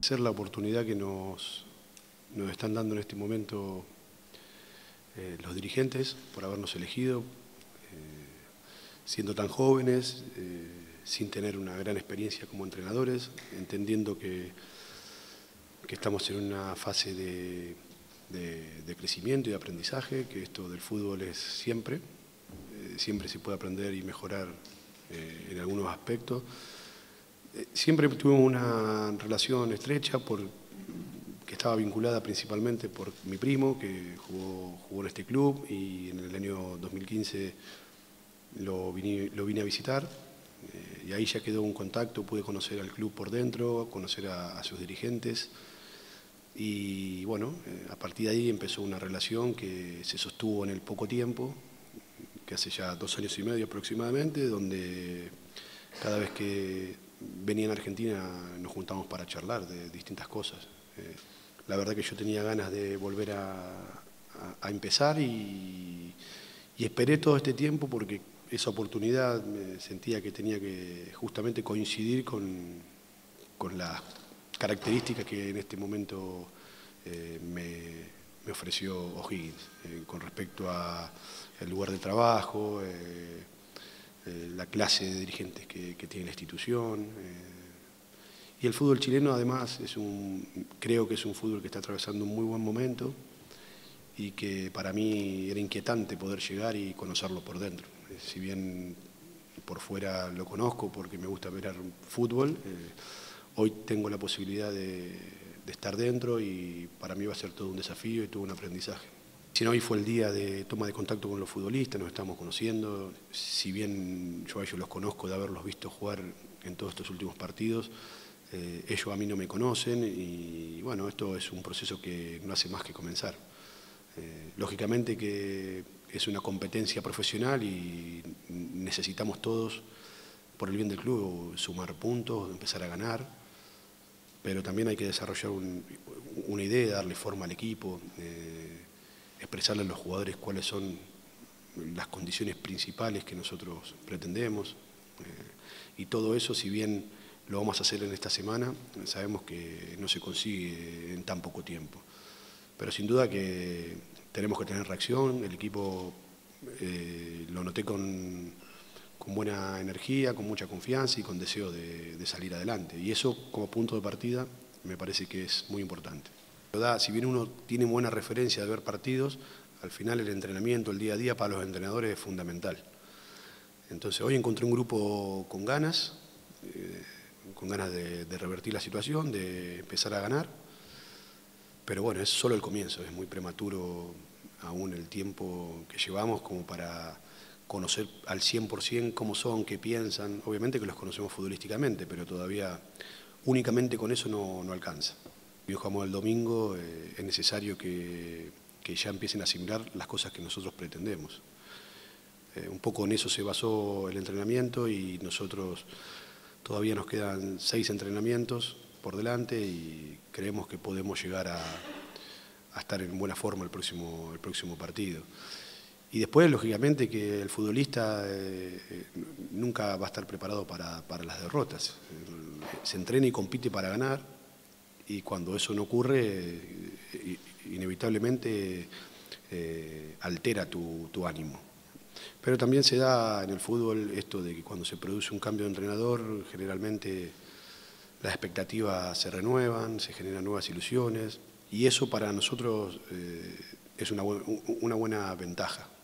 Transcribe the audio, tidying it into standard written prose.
agradecer la oportunidad que nos están dando en este momento los dirigentes por habernos elegido, siendo tan jóvenes, sin tener una gran experiencia como entrenadores, entendiendo que estamos en una fase de crecimiento y de aprendizaje, que esto del fútbol es siempre se puede aprender y mejorar en algunos aspectos. Siempre tuvimos una relación estrecha que estaba vinculada principalmente por mi primo, que jugó en este club, y en el año 2015 lo vine a visitar, y ahí ya quedó un contacto, pude conocer al club por dentro, conocer a sus dirigentes, y bueno, a partir de ahí empezó una relación que se sostuvo en el poco tiempo, que hace ya 2 años y medio aproximadamente, donde cada vez que venía en Argentina nos juntamos para charlar de distintas cosas. La verdad que yo tenía ganas de volver a empezar y esperé todo este tiempo porque esa oportunidad sentía que tenía que justamente coincidir con las características que en este momento me ofreció O'Higgins, con respecto al lugar de trabajo, la clase de dirigentes que tiene la institución. Y el fútbol chileno además creo que es un fútbol que está atravesando un muy buen momento y que para mí era inquietante poder llegar y conocerlo por dentro. Si bien por fuera lo conozco porque me gusta ver fútbol, hoy tengo la posibilidad de estar dentro y para mí va a ser todo un desafío y todo un aprendizaje. Si no, hoy fue el día de toma de contacto con los futbolistas, nos estamos conociendo. Si bien yo a ellos los conozco de haberlos visto jugar en todos estos últimos partidos, ellos a mí no me conocen y bueno, esto es un proceso que no hace más que comenzar. Lógicamente que es una competencia profesional y necesitamos todos, por el bien del club, sumar puntos, empezar a ganar, pero también hay que desarrollar una idea, darle forma al equipo, expresarle a los jugadores cuáles son las condiciones principales que nosotros pretendemos. Y todo eso, si bien lo vamos a hacer en esta semana, sabemos que no se consigue en tan poco tiempo. Pero sin duda que tenemos que tener reacción, el equipo lo noté con buena energía, con mucha confianza y con deseo de salir adelante. Y eso como punto de partida me parece que es muy importante. Si bien uno tiene buena referencia de ver partidos, al final el entrenamiento, el día a día para los entrenadores es fundamental. Entonces hoy encontré un grupo con ganas de revertir la situación, de empezar a ganar, pero bueno, es solo el comienzo, es muy prematuro aún el tiempo que llevamos como para conocer al 100% cómo son, qué piensan. Obviamente que los conocemos futbolísticamente, pero todavía únicamente con eso no alcanza. Hoy jugamos el domingo, es necesario que ya empiecen a asimilar las cosas que nosotros pretendemos. Un poco en eso se basó el entrenamiento y nosotros todavía nos quedan 6 entrenamientos por delante y creemos que podemos llegar a estar en buena forma el próximo partido. Y después, lógicamente, que el futbolista nunca va a estar preparado para las derrotas. Se entrena y compite para ganar y cuando eso no ocurre, inevitablemente altera tu ánimo. Pero también se da en el fútbol esto de que cuando se produce un cambio de entrenador, generalmente las expectativas se renuevan, se generan nuevas ilusiones y eso para nosotros es una buena ventaja.